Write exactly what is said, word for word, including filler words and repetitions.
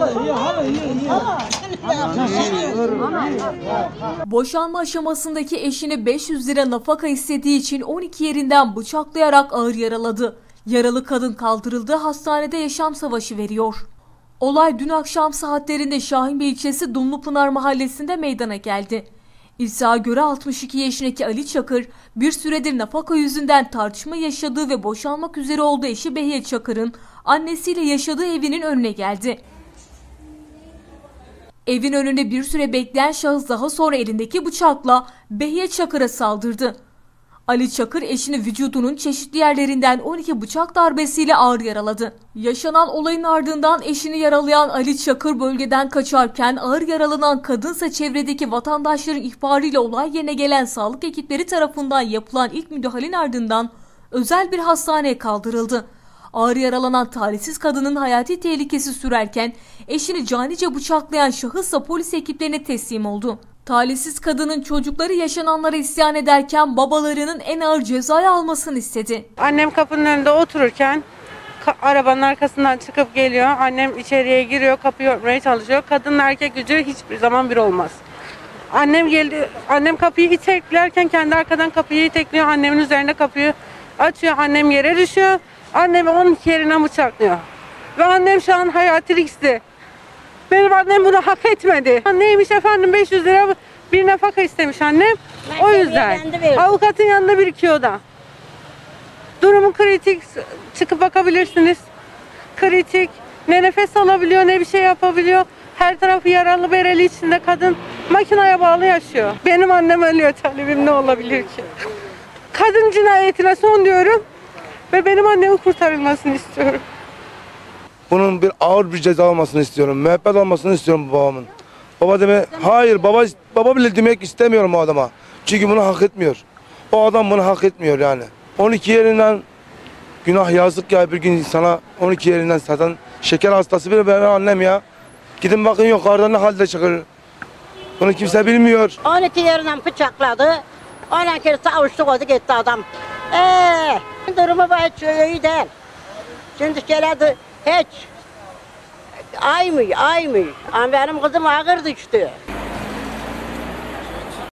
Boşanma aşamasındaki eşini beş yüz lira nafaka istediği için on iki yerinden bıçaklayarak ağır yaraladı. Yaralı kadın kaldırıldığı hastanede yaşam savaşı veriyor. Olay dün akşam saatlerinde Şahinbey ilçesi Dumlupınar mahallesinde meydana geldi. İddiaya göre altmış iki yaşındaki Ali Çakır bir süredir nafaka yüzünden tartışma yaşadığı ve boşanmak üzere olduğu eşi Behiye Çakır'ın annesiyle yaşadığı evinin önüne geldi. Evin önünde bir süre bekleyen şahıs daha sonra elindeki bıçakla Behiye Çakır'a saldırdı. Ali Çakır eşini vücudunun çeşitli yerlerinden on iki bıçak darbesiyle ağır yaraladı. Yaşanan olayın ardından eşini yaralayan Ali Çakır bölgeden kaçarken ağır yaralanan kadınsa çevredeki vatandaşların ihbarıyla olay yerine gelen sağlık ekipleri tarafından yapılan ilk müdahalenin ardından özel bir hastaneye kaldırıldı. Ağır yaralanan talihsiz kadının hayati tehlikesi sürerken eşini canice bıçaklayan şahısla polis ekiplerine teslim oldu. Talihsiz kadının çocukları yaşananlara isyan ederken babalarının en ağır cezayı almasını istedi. Annem kapının önünde otururken arabanın arkasından çıkıp geliyor. Annem içeriye giriyor, kapıyı örtmeye çalışıyor. Kadının erkek gücü hiçbir zaman bir olmaz. Annem geldi, annem kapıyı iteklerken kendi arkadan kapıyı itekliyor. Annemin üzerine kapıyı açıyor. Annem yere düşüyor. Annemi onun yerine bıçaklıyor. Ve annem şu an hayati riskli. Benim annem bunu hak etmedi. Neymiş efendim, beş yüz lira bir nafaka istemiş annem. O yüzden avukatın yanında birikiyor da. Durumu kritik, çıkıp bakabilirsiniz. Kritik, ne nefes alabiliyor ne bir şey yapabiliyor. Her tarafı yaralı bereli içinde kadın makineye bağlı yaşıyor. Benim annem ölüyor, talebim ne olabilir ki? Kadın cinayetine son diyorum ve benim annemin kurtarılmasını istiyorum. Bunun bir ağır bir ceza almasını istiyorum. Müebbet almasını istiyorum babamın. Baba deme, hayır baba baba bile demek istemiyorum o adama. Çünkü bunu hak etmiyor. O adam bunu hak etmiyor yani. on iki yerinden günah yazık ya, bir gün insana on iki yerinden zaten şeker hastası bir benim annem ya. Gidin bakın yukarıda ne halde çıkıyor. Bunu kimse bilmiyor. on iki yerinden bıçakladı. on iki yerisi avuçlu koydu gitti adam. Eee durumu hiç iyi değil. Şimdi geledi. Hiç. Ay mı, ay mı? Ama benim kızım ağır düştü.